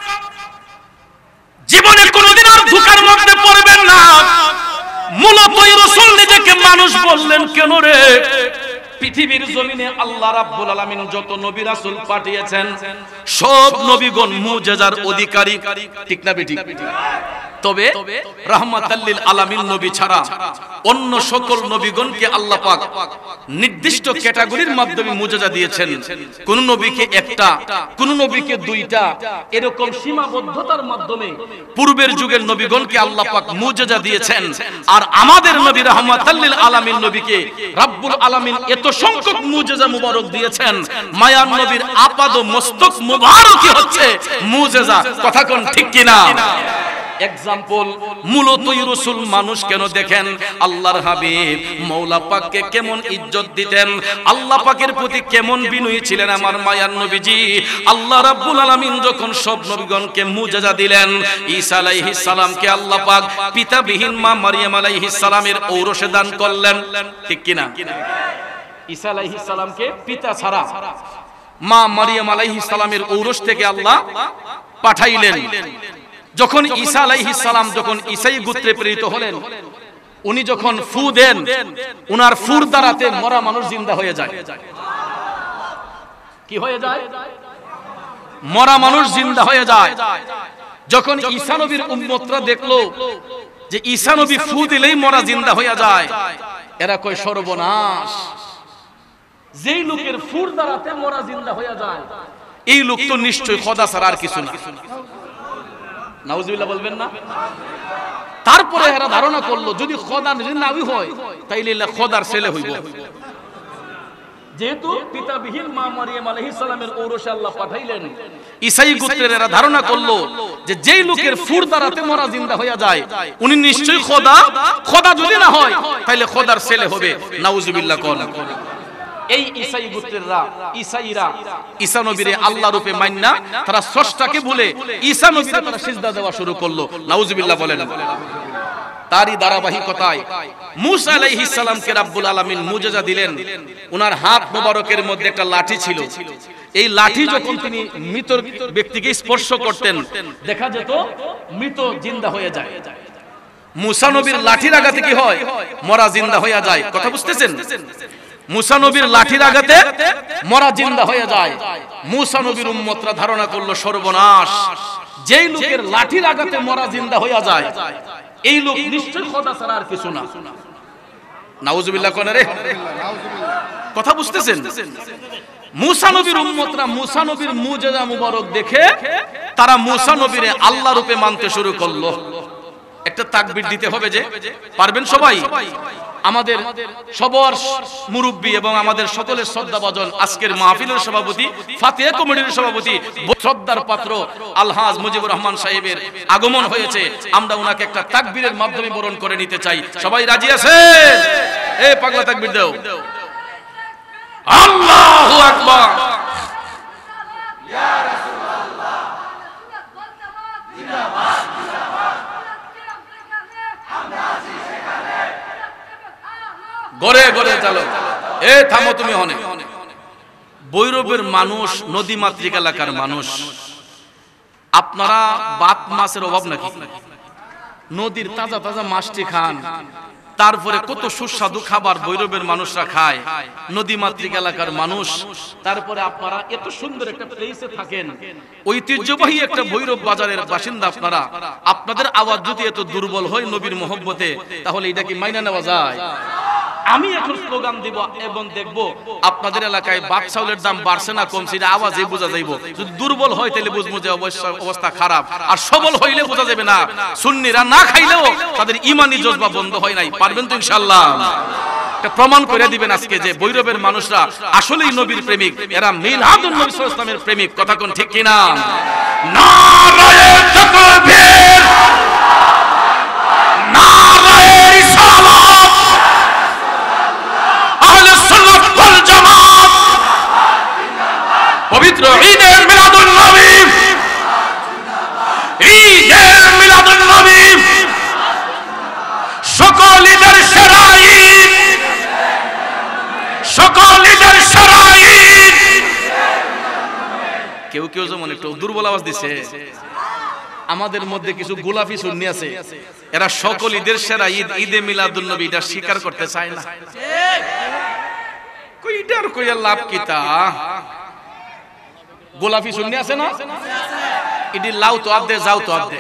জীবনে কোনোদিন আর ধোঁকার মধ্যে পড়বেন না। মূলতই রাসূল নিজেকে মানুষ বললেন কেন রে? পৃথিবীর জমিনে আল্লাহ রাব্বুল আলামিন যত নবী রাসূল পাঠিয়েছেন সব নবীগণ মুজিজার অধিকারী, ঠিক না বেঠিক? তবে রাহমাতাল লিল আলামিন নবী ছাড়া অন্য সকল নবীগণকে আল্লাহ পাক নির্দিষ্ট ক্যাটাগরির মাধ্যমে মুজিজা দিয়েছেন। কোন নবীকে একটা, কোন নবীকে দুইটা, এরকম সীমাবদ্ধতার মাধ্যমে পূর্বের যুগের নবীগণকে আল্লাহ পাক মুজিজা দিয়েছেন। আর আমাদের নবী রাহমাতাল লিল আলামিন নবীকে রব্বুল আলামিন এত সংখ্যক মুজিজা মুবারক দিয়েছেন, মায়ার নবীর আপাদ মস্তক মুবারকই হচ্ছে মুজিজা। কথা কোন ঠিক কিনা? এক্সাম্পল, মূলত রাসূল মানুষ কেন দেখেন আল্লাহর হাবিব মওলা পাককে কেমন ইজ্জত দিতেন, আল্লাহ পাকের প্রতি কেমন বিনয়ী ছিলেন আমার মায়ার নবীজি। আল্লাহ রাব্বুল আলামিন যখন সব নবীগণকে মুজিজা দিলেন, ঈসা আলাইহিস সালামকে আল্লাহ পাক পিতাবিহীন মা মারইয়াম আলাইহিস সালামের ঔরসে দান করলেন, ঠিক কিনা? ঈসা আলাইহিস সালামকে পিতা ছাড়া মা মারইয়াম আলাইহিস সালামের ঔরস থেকে আল্লাহ পাঠাইলেন। যখন ঈসা আলাইহিস সালাম যখন ঈসাই গোত্রে প্রেরিত হলেন, উনি যখন ফু দেন, উনার ফুর দ্বারাতে মরা মানুষ জিন্দা হয়ে যায়। কি হয়ে যায়? মরা মানুষ জিন্দা হয়ে যায়। যখন ঈসা নবীর উম্মতরা দেখলো যে ঈসা নবী ফু দিলেই মরা জিন্দা হয়ে যায়, এরা কয় সর্বনাশ, যেই লোকের ফুর দ্বারাতে মরা জিন্দা হয়ে যায় এই লোক তো নিশ্চয়ই খোদা ছাড়া আর কিছু না। নাউজুবিল্লাহ বলবেন না? তারপরে এরা ধারণা করলো যদি খোদা যদি না হয় তাইলে খোদার ছেলে হইব। যেহেতু পিতাবিহীন মা মারইয়াম আলাইহিস সালামের ঔরসে আল্লাহ পাঠাইলেন, ঈসাই গোত্রের এরা ধারণা করলো যে যেই লোকের ফুর দ্বারাতে মরা জিন্দা হয়ে যায় উনি নিশ্চয়ই খোদা, খোদা যদি না হয় তাইলে খোদার ছেলে হবে। নাউজুবিল্লাহ কোন এই ঈসাই গোত্রেররা, ঈসাইরা ঈসা নবীরে আল্লাহ রূপে মান্না তারা স্রষ্টাকে ভুলে ঈসা নবীরে তারা সিজদা দেওয়া শুরু করলো। নাউজুবিল্লাহ বলেন। তারই ধারাবাহিকতায় মূসা আলাইহিস সালামকে রব্বুল আলামিন মুজিজা দিলেন। উনার হাত মোবারকের মধ্যে একটা লাঠি ছিল। এই লাঠি যখন তিনি মৃত ব্যক্তিকে স্পর্শ করতেন দেখা যেত মৃত জিন্দা হয়ে যায়। মূসা নবীর লাঠির আঘাতে কি হয়? মরা জিন্দা হয়ে যায়। কথা বুঝতেছেন? মূসা নবীর লাঠির আঘাতে মরা জিন্দা হয়ে যায়। মূসা নবীর উম্মতরা ধারণা করলো সর্বনাশ, যেই লোকের লাঠির আঘাতে মরা জিন্দা হয়ে যায় এই লোক নিশ্চয়ই খোদা ছাড়া আর কিছু না। নাউজুবিল্লাহ কোন রে? কথা বুঝতেছেন? মূসা নবীর উম্মতরা মূসা নবীর মুজিজা মুবারক দেখে তারা মূসা নবীরে আল্লাহ রূপে মানতে শুরু করলো। একটা তাকবীর দিতে হবে, যে পারবেন সবাই? আমাদের সবার মুরব্বী এবং আমাদের সকলের শ্রদ্ধাভাজন আজকের মাহফিলের সভাপতি, ফাতিহা কমিটির সভাপতি, শ্রদ্ধার পাত্র আলহাজ মুজিবুর রহমান সাহেবের আগমন হয়েছে। আমরা ওনাকে একটা তাকবীরের মাধ্যমে বরণ করে নিতে চাই। সবাই রাজি আছেন? এই পাগলা তাকবীর দাও। আল্লাহু আকবার। ইয়া রাসূলুল্লাহ জিন্দাবাদ জিন্দাবাদ। আমরা আছি সেখানে। গড়ে গড়ে চলো। এ থামো তুমি হনে। বৈরবের মানুষ নদী মাতৃক এলাকার মানুষ। আপনারা ভাত মাছের অভাব নাকি? নদীর তাজা তাজা মাছটি খান, তারপরে কত সুস্বাদু খাবার বৈরবের মানুষরা খায়, নদী মাতৃক এলাকার মানুষ। তারপরে আপনারা এত সুন্দর একটা প্লেসে থাকেন, ঐতিহ্যবাহী একটা ভৈরব বাজারের বাসিন্দা আপনারা। আপনাদের আওয়াজ যদি এত দুর্বল হয় নবীর মহব্বতে, তাহলে এটা কি মাইনা নেওয়া যায়? আমি এখন স্লোগান দিব এবং দেখব আপনাদের এলাকায় ভাত চাউলের দাম বাড়ছে না কমছে, এটা আওয়াজে বোঝা যাইব। যদি দুর্বল হয় তাহলে বুঝবো যে অবস্থা খারাপ, আর সবল হইলে বোঝা যাবে না। সুন্নিরা না খাইলেও তাদের ঈমানি জজবা বন্ধ হয় নাই। পারবেন তো ইনশাআল্লাহ? এটা প্রমাণ করে দিবেন আজকে যে ভৈরবের মানুষরা আসলেই নবীর প্রেমিক, এরা মিলাদুন নবী সাল্লাল্লাহু আলাইহি ওয়াসাল্লামের প্রেমিক। কথা কোন ঠিক কিনা? নারায়ে তাকবীর, নারায়ে রিসালাত, আহলে সুন্নাত ওয়াল জামাত, পবিত্র ঈদে মিলাদুন নবী, ঈদে মিলাদুন নবী, সকল ঈদের সেরা ঈদ, সকল ঈদের সেরা ঈদ। কেউ কেউ যেমন একটু দুর্বল আওয়াজ দিছে, আমাদের মধ্যে কিছু গোলাপি সুন্নি আছে, এরা সকল ঈদের সেরা ঈদ ঈদে মিলাদুন নবী এটা স্বীকার করতে চায় না। কইটার কইয়া লাভ কিতা গোলাপি শুননি আছে না ইডি লাউ তো আদে যাও তো আদে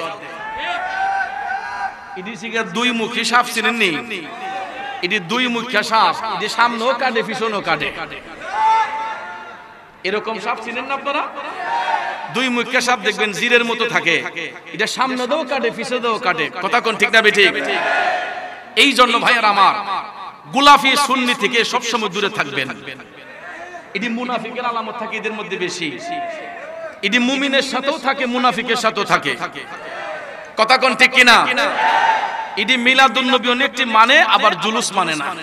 ইডি সিগা দুই মুখী সাপ চিনেননি ইডি দুই মুখা সাপ ইডি সামনেও কাটে পিছনেও কাটে এরকম সাপ চিনেন না আপনারা দুই মুখা সাপ দেখবেন জিরের মতো থাকে এটা সামনে দাও কাটে পিছনে দাও কাটে কথা কোন ঠিক না বেঠিক এই জন্য ভাইয়ার আমার গোলাপি সুন্নি থেকে সব সময় দূরে থাকবেন এটি মুনাফিকের আলামত থাকে এদের মধ্যে বেশি এটি মুমিনের সাথেও থাকে মুনাফিকের সাথেও থাকে কথা কোন ঠিক কিনা এটি মিলাদুন নবী অনেকটি মানে আবার জুলুস মানে না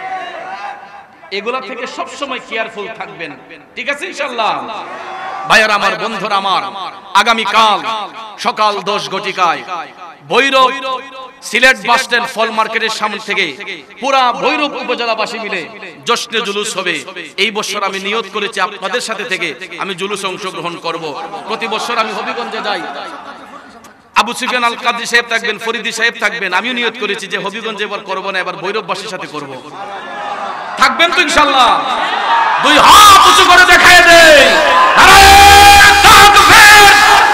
এগুলা থেকে সব সময় কেয়ারফুল থাকবেন ঠিক আছে ইনশাআল্লাহ ভাইয়ার আমার বন্ধুরা আমার আগামী কাল সকাল 10 ঘটিকায় ভৈরব সিলেট বাস স্ট্যান্ড ফল মার্কেটের সামনে থেকে পুরা ভৈরব উপজেলাবাসী মিলে জশ্নে জুলুস হবে এই বছর আমি নিয়ত করেছি আপনাদের সাথে থেকে আমি জুলুসে অংশগ্রহণ করব প্রতি বছর আমি হবিগঞ্জে যাই আবু সুফিয়ান আল কাদরি সাহেব থাকবেন ফরিদি সাহেব থাকবেন আমিও নিয়ত করেছি যে হবিগঞ্জে এবার করব না এবার ভৈরববাসীর সাথে করব থাকবেন তো ইনশাআল্লাহ দুই হাত উঁচু করে দেখায় দেই নারায়ে তাকবীর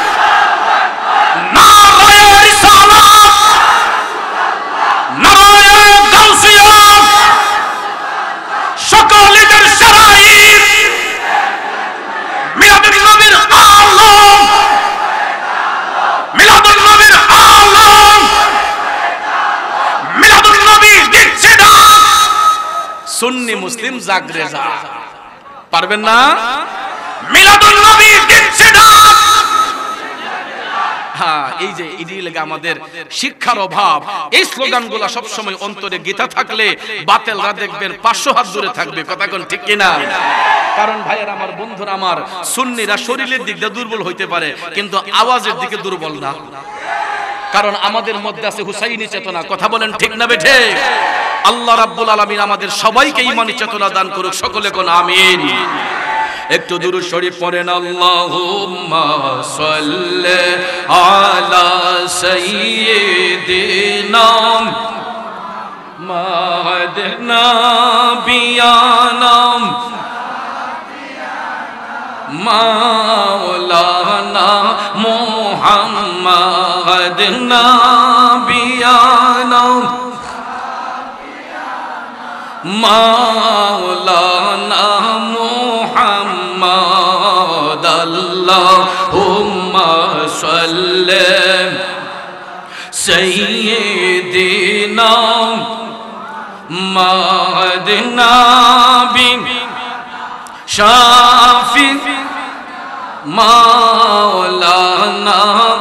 নারায়ে রিসালাত নারায়ে গাউসিয়া সকল ঈদের শরাঈত মিলাদুন নবীর আলম মিলাদুন নবীর আলম মিলাদুন নবী দিচ্ছে ডাক সুন্নি মুসলিম জাগরে যা পারবেন না মিলাদুন নবী দিচ্ছে ডাক হ্যাঁ এই যে ইদি লাগে আমাদের শিক্ষার অভাব এই স্লোগানগুলো সব সময় অন্তরে গীতা থাকলে বাতিলরা দেখবেন 500 হাত দূরে থাকবে কথা কোন ঠিক কিনা কারণ ভাইয়ের আমার বন্ধুরা আমার সুন্নিরা শরীরের দিক দিয়ে দুর্বল হইতে পারে কিন্তু আওয়াজের দিকে দুর্বল না কারণ আমাদের মধ্যে আছে হুসাইনি চেতনা কথা বলেন ঠিক না বেঠে আল্লাহ রাব্বুল আলামিন আমাদের সবাইকে ঈমানি চেতনা দান করুক সকলে কোন আমিন একটু দুরূদ শরীফ পড়েন আল্লাহুম্মা সাল্লি আলা সাইয়্যিদিনা মাওলানা বিয়ানা মাওলানা মুহাম্মদ নাবিয়ানা মাওলানা মুহাম্মদ আল্লাহুম্মা সাল্লি সাইয়্যিদিনা মুহাম্মদ নাবি শাফি মাওলানা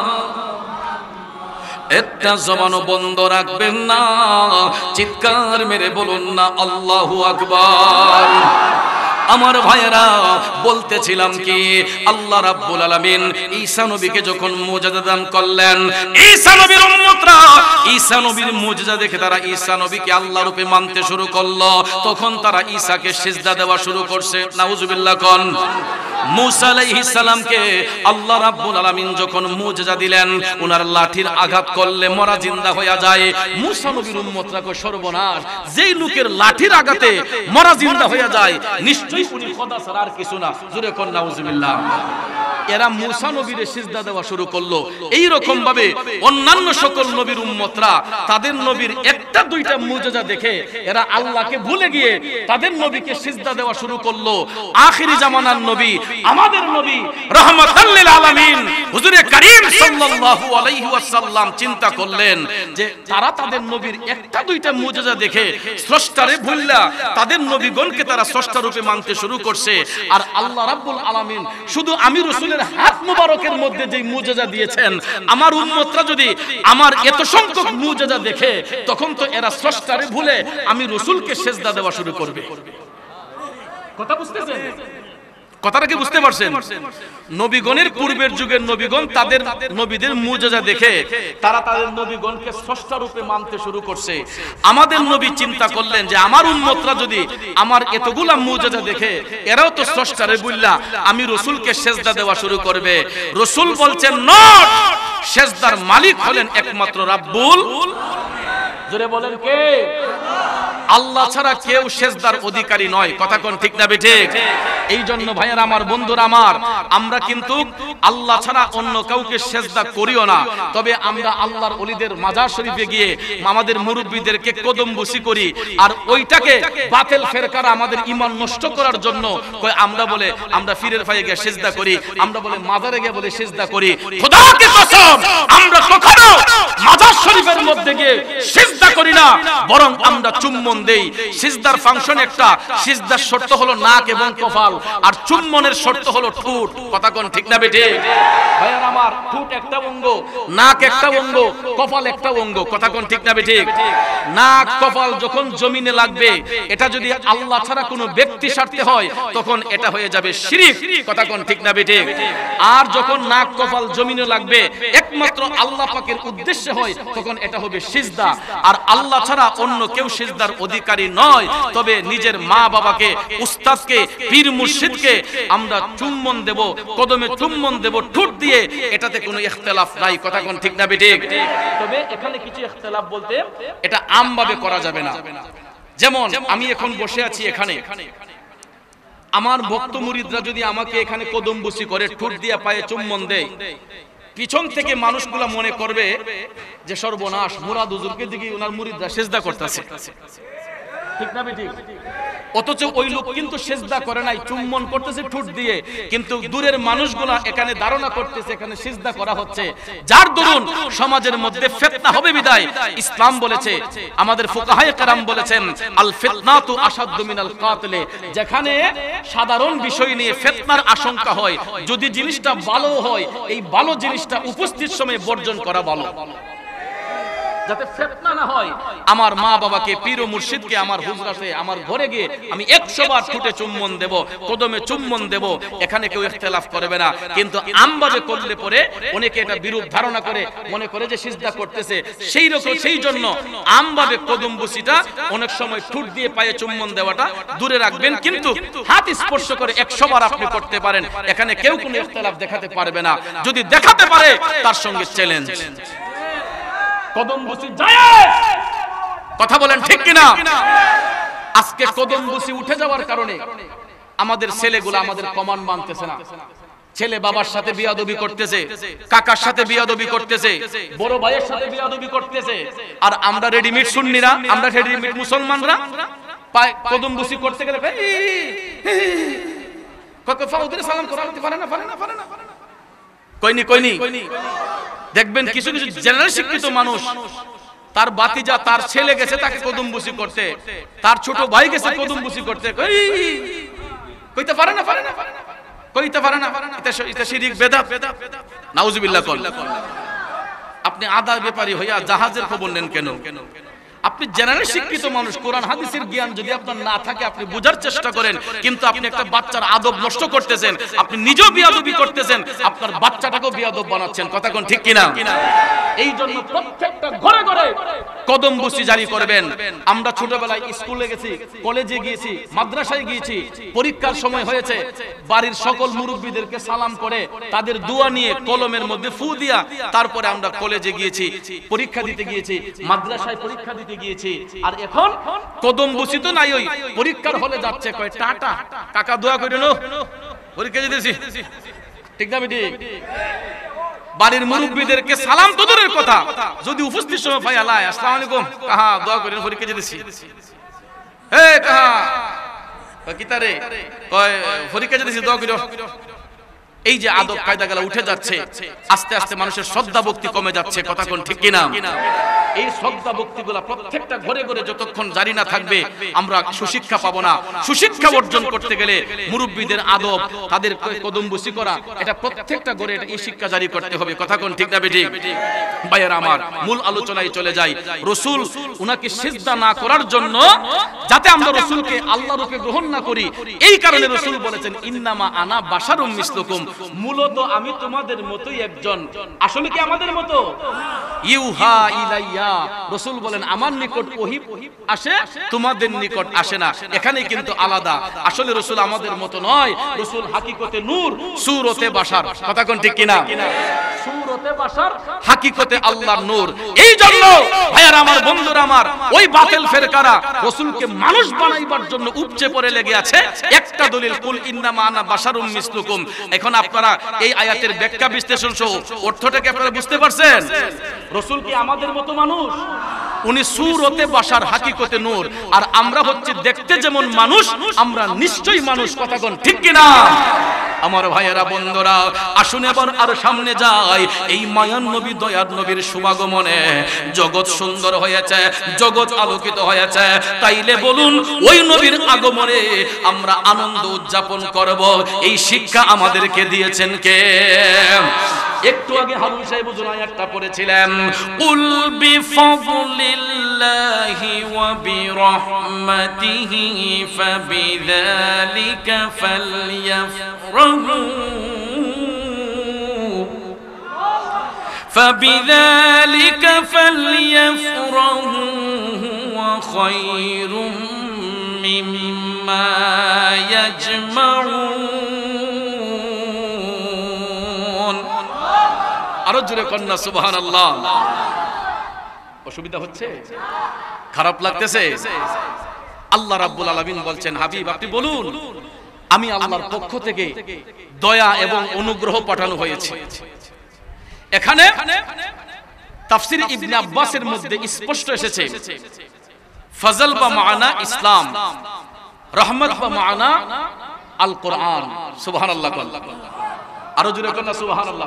একটা জবানও বন্ধ রাখবেন না চিৎকার মেরে বলুন না আল্লাহু আকবার আমার ভাইয়েরা বলতেছিলাম কি আল্লাহ রাব্বুল আলামিন ঈসা নবীকে যখন মুজিজা দান করলেন ঈসা নবীর উম্মতরা ঈসা নবীর মুজিজা দেখে তারা ঈসা নবীকে আল্লাহ রূপে মানতে শুরু করলো তখন তারা ঈসাকে সিজদা দেওয়া শুরু করছে নাউজুবিল্লাহ কোন মুসা আলাইহিস সালামকে আল্লাহ রাব্বুল আলামিন যখন মুজিজা দিলেন ওনার লাঠির আঘাত করলে মরা জিন্দা হয়ে যায় মুসা নবীর উম্মতরা কো সর্বনাশ যেই লোকের লাঠির আঘাতে মরা জিন্দা হয়ে যায় নিশ্চয়ই উনি খোদা ছাড়া আর কিছু না জোরে কোন নাউজুবিল্লাহ এরা মুসা নবীরে সিজদা দেওয়া শুরু করলো এই রকম ভাবে অন্যান্য সকল নবীর উম্মতরা তাদের নবীর একটা দুইটা মুজিজা দেখে এরা আল্লাহকে ভুলে গিয়ে তাদের নবীকে সিজদা দেওয়া শুরু করলো আখিরি জামানার নবী আমাদের নবী রাহমাতাল লিল আলামিন হুজুরে কারীম সাল্লাল্লাহু আলাইহি ওয়াসাল্লাম চিন্তা করলেন যে তারা তাদের নবীর একটা দুইটা মুজিজা দেখে স্রষ্টারে ভুললা তাদের নবীগণকে তারা স্রষ্টা রূপে মানতে শুরু করছে আর আল্লাহ রাব্বুল আলামিন শুধু আমি রাসূলের হাত মুবারকের মধ্যে যেই মুজিজা দিয়েছেন আমার উম্মতরা যদি আমার এত সংখ্যক মুজিজা দেখে তখন তো এরা স্রষ্টারে ভুলে আমি রাসূলকে সিজদা দেওয়া শুরু করবে কথা বুঝতেছেন কথাটা কি বুঝতে পারছেন নবীগণের পূর্বের যুগের নবীগণ তাদের নবীদের মুজিজা দেখে তারা তাদের নবীগণকে স্রষ্টা রূপে মানতে শুরু করছে আমাদের নবী চিন্তা করলেন যে আমার উম্মতরা যদি আমার এতগুলা মুজিজা দেখে এরাও তো স্রষ্টারে বললা আমি রাসূলকে সিজদা দেওয়া শুরু করবে রাসূল বলছেন নট সিজদার মালিক হলেন একমাত্র রাব্বুল জোরে বলেন কে আল্লাহ ছাড়া কেউ সেজদার অধিকারী নয়। কথা কোন ঠিক না ঠিক? এই জন্য ভাইয়েরা আমার, বন্ধুরা আমার, আমরা কিন্তু আল্লাহ ছাড়া অন্য কাউকে সেজদা করিও না। তবে আমরা আল্লাহর ওলিদের মাজার শরীফে গিয়ে আমাদের মুরব্বিদেরকে কদমবুসি করি, আর ওইটাকে বাতিল ফেরকারা আমাদের ঈমান নষ্ট করার জন্য কয় আমরা বলে আমরা পীরের পায়ে গিয়ে সিজদা করি, আমরা বলে মাজারে গিয়ে বলে সিজদা করি। খোদাকে কসম, আমরা কখনো মাজার শরীফের মধ্যে গিয়ে সিজদা করি না, বরং আমরা চুম্বন দেই। সিজদার ফাংশন একটা, সিজদার শর্ত হলো নাক এবং কপাল, আর চুম্বনের শর্ত হলো ঠোঁট। কথা কোন ঠিক না বেঠিক? ভাইয়ার আমার, ঠোঁট একটা অঙ্গ, নাক একটা অঙ্গ, কপাল একটা অঙ্গ। কথা কোন ঠিক না বেঠিক? নাক কপাল যখন জমিনে লাগবে, এটা যদি আল্লাহ ছাড়া কোনো ব্যক্তি স্বার্থে হয় তখন এটা হয়ে যাবে শিরক। কথা কোন ঠিক না বেঠিক? আর যখন নাক কপাল জমিনে লাগবে একমাত্র আল্লাহ পাকের উদ্দেশ্যে হয় তখন এটা হবে সিজদা। আর আল্লাহ ছাড়া অন্য কেউ সিজদার অধিকারী নয়। তবে নিজের মা বাবাকে, উস্তাদকে, পীর মুর্শিদকে আমরা চুম্বন দেব, কদমে চুম্বন দেব ঠোঁট দিয়ে, এটাতে কোনো ইখতিলাফ নাই। কথা কোন ঠিক না বেঠিক? তবে এখানে কিছু ইখতিলাফ বলতে এটা আমভাবে করা যাবে না। যেমন আমি এখন বসে আছি এখানে, আমার ভক্ত মুরিদরা যদি আমাকে এখানে কদমবুসি করে ঠোঁট দিয়ে পায়ে চুম্বন দেয়, পিছন থেকে মানুষগুলা মনে করবে যে সর্বনাশ, মুরাদ হুজুরকে দিকে ওনার মুরিদরা সিজদা করতেছে। ঠিক না বেঠিক? অথচ ওই লোক কিন্তু সিজদা করে নাই, চুম্বন করতেছে ঠোঁট দিয়ে, কিন্তু দূরের মানুষগুলা এখানে ধারণা করতেছে এখানে সিজদা করা হচ্ছে। যার দরুন সমাজের মধ্যে ফিতনা হবে বিদায় ইসলাম বলেছে, আমাদের ফুকাহায়ে কেরাম বলেছেন, আল ফিতনাতু আশাদ্দু মিনাল কাতলে। যেখানে সাধারণ বিষয় নিয়ে ফিতনার আশঙ্কা হয়, যদি জিনিসটা ভালো হয়, এই ভালো জিনিসটা উপস্থিত সময়ে বর্জন করা ভালো, যাতে ফিতনা না হয়। আমার মা বাবাকে, পীর ও মুর্শিদকে আমার হুজরাতে, আমার ঘরে গিয়ে আমি 100 বার ঠোঁটে চুম্বন দেব, কদমে চুম্বন দেব, এখানে কেউ ইখতিলাফ করবে না। কিন্তু আমভাবে করলে পরে অনেকে এটা বিরূপ ধারণা করে, মনে করে যে সিজদা করতেছে। সেই জন্য আমভাবে কদমবুসিটা অনেক সময় ঠোঁট দিয়ে পায়ে চুম্বন দেওয়াটা দূরে রাখবেন, কিন্তু হাত স্পর্শ করে 100 বার আপনি করতে পারেন। এখানে কেউ কোনো ইখতিলাফ দেখাতে পারবে না। যদি দেখাতে পারে তার সঙ্গে চ্যালেঞ্জ। কদমবুসি জায়েজ। কথা বলেন ঠিক কিনা? আজকে কদমবুসি উঠে যাওয়ার কারণে আমাদের ছেলেগুলো আমাদের কমান্ড মানতেছে না। ছেলে বাবার সাথে বিয়াদবি করতেছে, কাকার সাথে বিয়াদবি করতেছে, বড় ভাইয়ের সাথে বিয়াদবি করতেছে। আর আমরা রেডিমেড সুন্নিরা, আমরা রেডিমেড মুসলমানরা কদমবুসি করতে গেলে সালাম করতে পারে না, পারে না, পারে না, কইনি। দেখবেন কিছু কিছু জেনারেল শিক্ষিত মানুষ, তার বাতিজা, তার ছেলে গেছে তাকে কদমবুসি করতে, তার ছোট ভাই গেছে কদমবুসি করতে, কইতে পারে না, কইতে পারে না। এটা শিরক, বেদাত, নাউজুবিল্লাহ। আপনি আদার ব্যাপারী হইয়া জাহাজের খবর নেন কেন? আপনি জেনারেল শিক্ষিত মানুষ, কোরআন হাদিসের জ্ঞান যদি আপনার না থাকে আপনি বোঝার চেষ্টা করেন, কিন্তু আপনি একটা বাচ্চার আদব নষ্ট করতেছেন, আপনি নিজেও বিয়াদবি করতেছেন, আপনার বাচ্চাটাকেও বিয়াদব বানাচ্ছেন। কথা কোন ঠিক কিনা? এই জন্য প্রত্যেকটা ঘরে ঘরে কদমবুসি জারি করবেন। আমরা ছোটবেলায় স্কুলে গেছি, কলেজে গিয়েছি, মাদ্রাসায় গিয়েছি, পরীক্ষার সময় হয়েছে, বাড়ির সকল মুরব্বীদেরকে সালাম করে তাদের দোয়া নিয়ে কলমের মধ্যে ফু দিয়া তারপরে আমরা কলেজে গিয়েছি, পরীক্ষা দিতে গিয়েছি, মাদ্রাসায় পরীক্ষা দিতে গিয়েছি। আর এখন কদমবুসি তো নাই, ওই পরীক্ষার হলে যাচ্ছে, কয় টাটা কাকা দোয়া করে নো, পরীক্ষা দিতেছি। ঠিক না বেটি? বাড়ির মুরব্বীদেরকে সালাম তো দূরের কথা, যদি উপস্থিত সময় ভাই আলাই আসসালামু আলাইকুম, কাহা দোয়া করেন, পরীক্ষা দিতেছি। হে কাহা কিতারে, কয় পরীক্ষা দিতেছি, দোয়া করো। এই যে আদব কায়দাগুলো উঠে যাচ্ছে, আস্তে আস্তে মানুষের শ্রদ্ধা ভক্তি কমে যাচ্ছে। কথা কোন ঠিক কিনা? এই শ্রদ্ধা ভক্তিগুলা প্রত্যেকটা ঘরে ঘরে যতক্ষণ জারি না থাকবে আমরা সুশিক্ষা পাবো না। সুশিক্ষা অর্জন করতে গেলে মুরব্বীদের আদব, তাদের কদমবুসি করা, এটা প্রত্যেকটা ঘরে এই শিক্ষা জারি করতে হবে। কথা কোন ঠিক না বেঠিক? ভাইয়েরা আমার, মূল আলোচনায় চলে যাই। রাসূল উনাকে সিজদা না করার জন্য, যাতে আমরা রাসূলকে আল্লাহ রূপে গ্রহণ না করি, এই কারণে রাসূল বলেছেন ইন্নামা আনা বাশারুম মিসলুকুম, মূলত আমি তোমাদের মতোই একজন। আসলে কি আমাদের মতো? ইউহা ইলাইয়া, রাসূল বলেন আমার নিকট ওহী আসে, তোমাদের নিকট আসে না। এখানে কিন্তু আলাদা। আসলে রাসূল আমাদের মতো নয়, রাসূল হাকিকতে নূর, সূরতে বাশার। কথা কোন ঠিক কিনা? সূরতে বাশার হাকিকতে আল্লাহর নূর। এই জন্য ভাইয়ার আমার, বন্ধুরা আমার, ওই বাতিল ফেরকারা রাসূলকে মানুষ বানাইবার জন্য উপচে পড়ে লেগে আছে। একটা দলিল, কুল ইন্নামা আনা বাশারুম মিসলুকুম। এখন আপনারা এই আয়াতের ব্যাখ্যা বিশ্লেষণ সহ অর্থটাকে আপনারা বুঝতে পারছেন? রাসূল কি আমাদের মতো মানুষ? উনি সূরতে বাশার হাকিকতে নূর, আর আমরা হচ্ছে দেখতে যেমন মানুষ, আমরা নিশ্চয়ই মানুষ। কথা কোন ঠিক কিনা? আমার ভাইয়েরা, বন্ধুরা, আসুন এবার আর সামনে যাই। এই মায়ান নবী, দয়ার নবীর শুভাগমনে জগৎ সুন্দর হয়েছে, জগৎ আলোকিত হয়েছে। তাইলে বলুন, ওই নবীর আগমনে আমরা আনন্দ উদযাপন করব, এই শিক্ষা আমাদেরকে দিয়েছেন কে? একটু আগে হারুন সাহেব হুজুর আয়াতটা পড়েছিলেন, কুল বিফাদলিল্লাহি ওয়া বিরহমাতিহি ফাবিযালিকা ফালইফরাহু ফাবিযালিকা ফালইফরাহু ওয়া খায়রুম মিম্মা ইয়াজমাউন। আরো জোরে কন্যা সুবহানাল্লাহ। অসুবিধা হচ্ছে? খারাপ লাগতেছে? আল্লাহ রাব্বুল আলামিন বলছেন, হাবিব আপনি বলুন, আমি আল্লাহর পক্ষ থেকে দয়া এবং অনুগ্রহ পাঠানো হয়েছে। এখানে তাফসীর ইবনে আব্বাসের মধ্যে স্পষ্ট এসেছে, ফজল বা মানা ইসলাম, রহমত বা মানা আল কোরআন। সুবহানাল্লাহ। আরো জোরে কন্যা সুবহানাল্লাহ।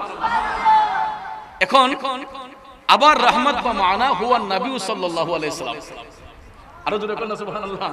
এখন আবার রহমত বা মানা হুয়া নবী সাল্লাল্লাহু আলাইহি সাল্লাম। আরো জোরে কন্যা সুবহানাল্লাহ।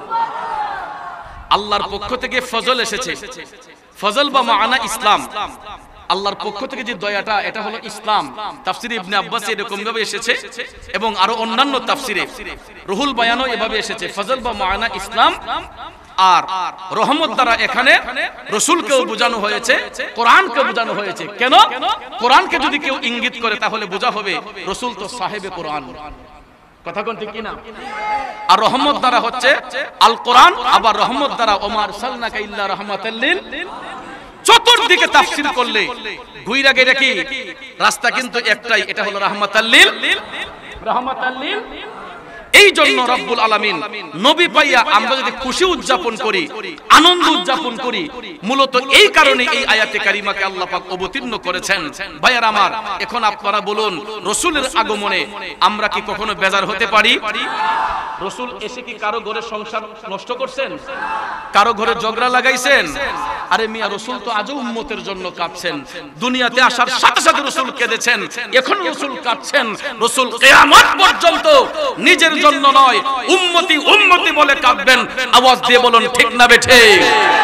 আল্লাহর পক্ষ থেকে ফজল এসেছে, ফজল বা মানা ইসলাম। আল্লাহর পক্ষ থেকে যে দয়াটা, এটা হলো ইসলাম। তাফসীরে ইবনে আব্বাস এরকম ভাবে এসেছে, এবং আরো অন্যান্য তাফসীরে রুহুল বায়ানও এভাবে এসেছে, ফজল বা মানা ইসলাম। আর রহমত দ্বারা এখানে রাসূলকেও বোঝানো হয়েছে, কোরআনকে বোঝানো হয়েছে। কেন? কোরআনকে যদি কেউ ইঙ্গিত করে তাহলে বোঝা হবে রাসূল তো সাহেবে কোরআন। কথা কোন ঠিক কিনা? আর রহমত দ্বারা হচ্ছে আল কোরআন, আবার রহমত দ্বারা ওমা আরসালনাকা ইল্লা রাহমাতাল লিল। চতুর্দিকে তাফসীর করলে ঘুইরা গেলে কি রাস্তা কিন্তু একটাই, এটা হলো রাহমাতাল লিল, রাহমাতাল লিল। এই জন্য রব্বুল আলামিন নবী পাইয়া আমরা যদি খুশি উদযাপন করি, আনন্দ উদযাপন করি, মূলত এই কারণে এই আয়াতে কারিমাকে আল্লাহ পাক অবতীর্ণ করেছেন। ভাইয়ার আমার, এখন আপনারা বলুন, রাসূলের আগমনে আমরা কি কখনো বেজার হতে পারি? রাসূল এসে কি কারো ঘরে সংসার নষ্ট করছেন? কারো ঘরে ঝগড়া লাগাইছেন? আরে মিয়া, রাসূল তো আজও উম্মতের জন্য কাঁদছেন। দুনিয়াতে আসার সাথে সাথে রাসূল কেঁদেছেন, এখন রাসূল কাঁদছেন। রাসূল কিয়ামত পর্যন্ত নিজের জন্য নয়, উম্মতি উম্মতি বলে কাঁদবেন। আওয়াজ দিয়ে বলুন ঠিক না বেঠিক?